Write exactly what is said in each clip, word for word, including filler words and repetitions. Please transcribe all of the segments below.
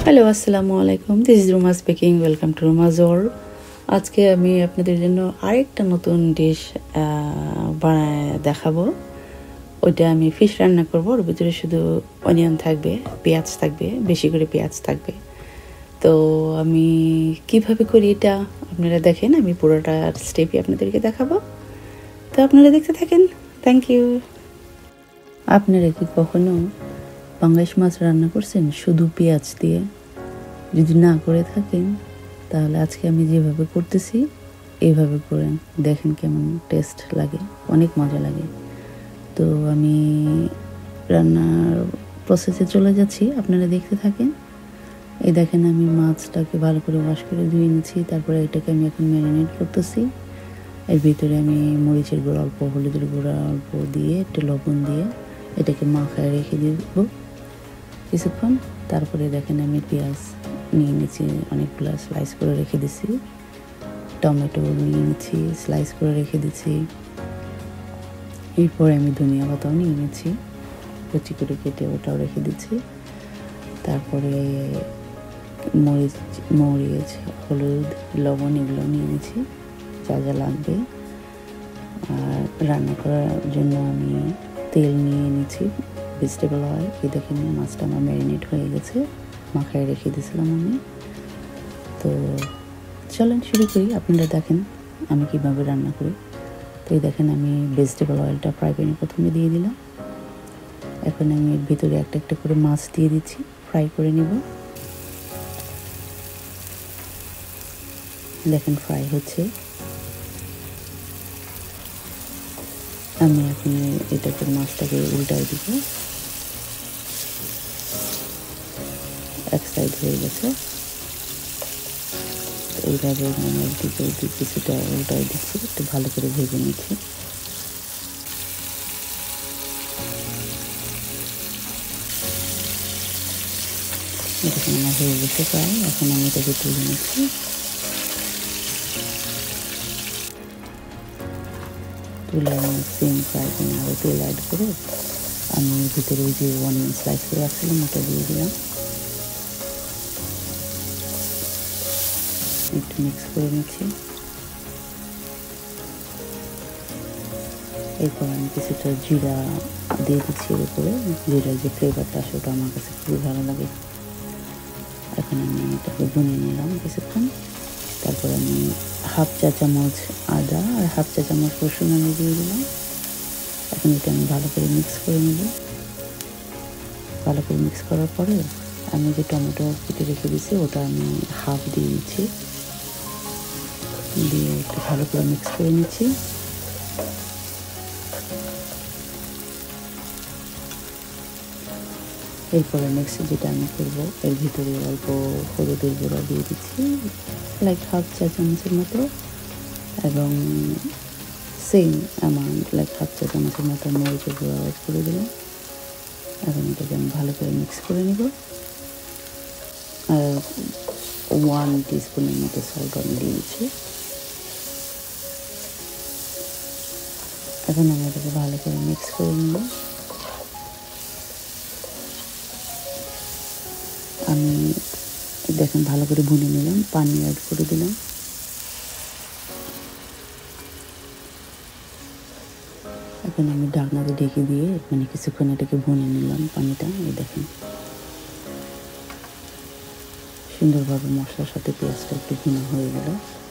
Hello, আসসালামু আলাইকুম। This is Ruma speaking. Welcome to Ruma's world. আজকে আমি আপনাদের জন্য আরেকটা নতুন ডিশ বানায় দেখাবো। ওইটা আমি ফিশ রান্না করবো। ওর ভিতরে শুধু অনিয়ন থাকবে, পেঁয়াজ থাকবে, বেশি করে পেঁয়াজ থাকবে। তো আমি কিভাবে করি এটা আপনারা দেখেন। আমি পুরোটা স্টেপই আপনাদেরকে দেখাবো। তো আপনারা দেখতে থাকেন। Thank you. আপনারা কি কখনো পাঙ্গাইশ মাছ রান্না করছেন শুধু পেঁয়াজ দিয়ে? যদি না করে থাকেন তাহলে আজকে আমি যেভাবে করতেছি এইভাবে করেন, দেখেন কেমন টেস্ট লাগে, অনেক মজা লাগে। তো আমি রান্নার প্রসেসে চলে যাচ্ছি, আপনারা দেখতে থাকেন। এই দেখেন আমি মাছটাকে ভালো করে ওয়াশ করে ধুয়ে নিচ্ছি। তারপরে এটাকে আমি এখন ম্যারিনেট করতেছি। এর ভিতরে আমি মরিচের গুঁড়ো অল্প, হলুদের গুঁড়ো অল্প দিয়ে একটু লবণ দিয়ে এটাকে মাখায় রেখে দেবো কিছুক্ষণ। তারপরে দেখেন আমি পেঁয়াজ নিয়ে নিচ্ছি, অনেকগুলো স্লাইস করে রেখে দিচ্ছি। টমেটো নিয়ে নিচ্ছি, স্লাইস করে রেখে দিচ্ছি। এরপরে আমি ধনিয়া পাতাও নিয়ে নিচ্ছি, কুচি করে কেটে ওটাও রেখে দিচ্ছি। তারপরে মরিচ মরিচ হলুদ লবণ এগুলো নিয়ে নিচ্ছি, যা যা লাগবে। আর রান্না করার জন্য আমি তেল নিয়ে নিচ্ছি, ভেজিটেবল অয়েল। এই দেখেন মাছটা আমার ম্যারিনেট হয়ে গেছে, মাখায় রেখে দিয়েছিলাম আমি। তো চলেন শুরু করি, আপনারা দেখেন আমি কীভাবে রান্না করি। তো এই দেখেন আমি ভেজিটেবল অয়েলটা ফ্রাই প্যানে প্রথমে দিয়ে দিলাম। এখন আমি এর ভিতরে একটা একটা করে মাছ দিয়ে দিচ্ছি, ফ্রাই করে নেব। দেখেন ফ্রাই হচ্ছে। আমি এখন এটাকে মাছটাকে উল্টাই দিব, এক সাইড হয়ে গেছে। এইভাবে মানে একদিকে ওইদিকে কিছুটা উল্টাই দিচ্ছি, একটু ভালো করে ভেজে নিচ্ছি। দেখুন আমার হয়ে গেছে প্রায়। এখন আমি এটাকে তুলে নিচ্ছি। তুলে আমি সেম ফ্রাই প্যানে আরও তেল অ্যাড করে আমি ভিতরে ওই যে অনিয়ন স্লাইস করে রাখছিলাম ওটা দিয়ে দিলাম, একটু মিক্স করে নিচ্ছি। এরপর আমি কিছুটা জিরা দিয়ে দিচ্ছি এর উপরে। জিরার যে ফ্লেভারটা আসে ওটা আমার কাছে খুবই ভালো লাগে। এখন আমি এটাকে ভুনে নিলাম কিছুক্ষণ। তারপর আমি হাফ চা চামচ আদা আর হাফ চা চামচ রসুন আমি দিয়ে দিলাম। এখন এটা আমি ভালো করে মিক্স করে নেব। ভালো করে মিক্স করার পরে আমি যে টমেটো কেটে রেখে দিচ্ছি ওটা আমি হাফ দিয়ে দিচ্ছি, দিয়ে একটু ভালো করে মিক্স করে নিচ্ছি। এরপরে নেক্সট যেটা আমি করবো, এর ভিতরে অল্প হলুদের গুঁড়া দিয়ে দিচ্ছি, লাইক হাফ চা চামচের মতো, এবং সেম অ্যামাউন্ট লাইক হাফ চা চামচের মতো মরিচের গুঁড়া অ্যাড করে দিলাম। এখন এটাকে আমি ভালো করে মিক্স করে নেব। আর ওয়ান টিস্পুনের মতো সল্ট আমি দিয়ে দিচ্ছি। এখন আমি এটাকে ভালো করে মিক্স করে নেব। আমি দেখেন ভালো করে ভুনে নিলাম, পানি অ্যাড করে দিলাম। এখন আমি ঢাকনাতে ঢেকে দিয়ে মানে কিছুক্ষণ এটাকে ভুনে নিলাম পানিটা। এই দেখেন সুন্দরভাবে মশলার সাথে পেঁয়াজটা একটু ভুনা হয়ে গেল।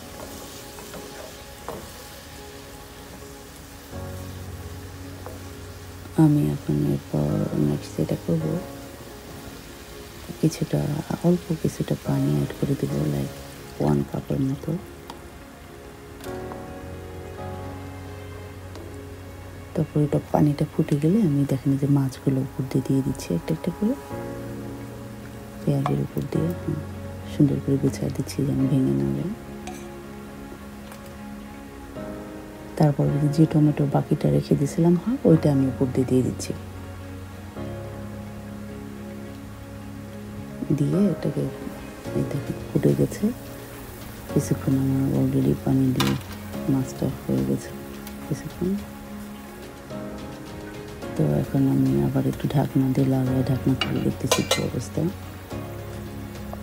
আমি এখন এরপর নেক্সট যেটা করবো, কিছুটা অল্প কিছুটা পানি অ্যাড করে দেবো, লাইক ওয়ান কাপের মতো। তারপর এটা পানিটা ফুটে গেলে আমি দেখেন যে মাছগুলো উপর দিয়ে দিয়ে দিচ্ছি একটা একটা করে, পেঁয়াজের উপর দিয়ে সুন্দর করে গুছিয়ে দিচ্ছি যেন ভেঙে না যায়। তারপর যে টমেটো বাকিটা রেখে দিয়েছিলাম হাফ, ওইটা আমি উপর দিয়ে দিয়ে দিচ্ছি। দিয়ে এটাকে এই দেখেন ফুটে গেছে কিছুক্ষণ। আমার অলরেডি পানি দিয়ে মাছটা হয়ে গেছে কিছুক্ষণ। তো এখন আমি আবার একটু ঢাকনা দিয়ে লাগাই ঢাকনা খুলে দেখতেছি কি অবস্থা।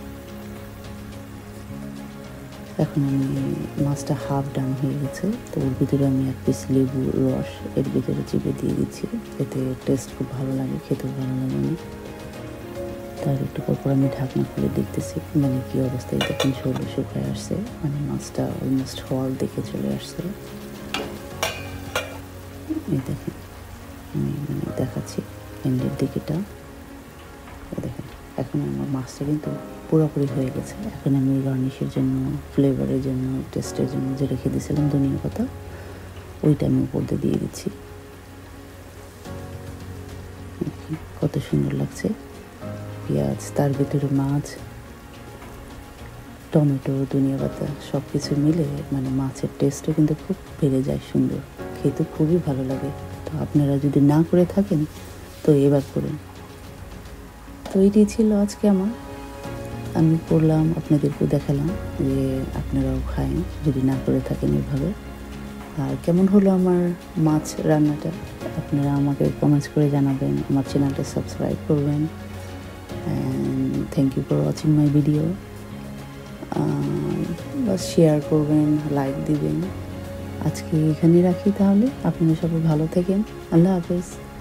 এখন আমি মাছটা হাফ ডান হয়ে গেছে, তো ওর ভিতরে আমি এক পিস লেবু রস এর ভিতরে চিপে দিয়ে দিচ্ছি, এতে টেস্ট খুব ভালো লাগে, খেতেও ভালো লাগে না। তার একটু পরপর আমি ঢাকনা খুলে দেখতেছি মানে কী অবস্থায়, দেখুন ঝোলে শুকায় আসছে, মানে মাছটা অলমোস্ট হওয়ার দেখে চলে আসছে। এই দেখেন আমি মানে দেখাচ্ছি এন্ডের দিকেটা, দেখেন এখন আমার মাছটা কিন্তু পুরোপুরি হয়ে গেছে। এখন আমি গার্নিশের জন্য, ফ্লেভারের জন্য, টেস্টের জন্য যে রেখে দিয়েছিলাম ধনিয়া পাতা, ওইটা আমি উপর দিয়ে দিয়ে দিচ্ছি। কত সুন্দর লাগছে, পেঁয়াজ, তার ভিতরে মাছ, টমেটো, ধনিয়া পাতা সব কিছু মিলে মানে মাছের টেস্টও কিন্তু খুব বেড়ে যায়, সুন্দর, খেতে খুবই ভালো লাগে। তো আপনারা যদি না করে থাকেন তো এবার করুন। তো এটাই ছিল আজকে আমার, আমি করলাম, আপনাদেরকেও দেখালাম যে আপনারাও খায়েন যদি না করে থাকেন এভাবে। আর কেমন হলো আমার মাছ রান্নাটা আপনারা আমাকে কমেন্টস করে জানাবেন, আমার চ্যানেলটা সাবস্ক্রাইব করবেন। And thank you for watching my video. বাস শেয়ার করবেন, লাইক দিবেন। আজকে এখানে রাখি তাহলে, আপনারা সবাই ভালো থাকেন, আল্লাহ হাফেজ।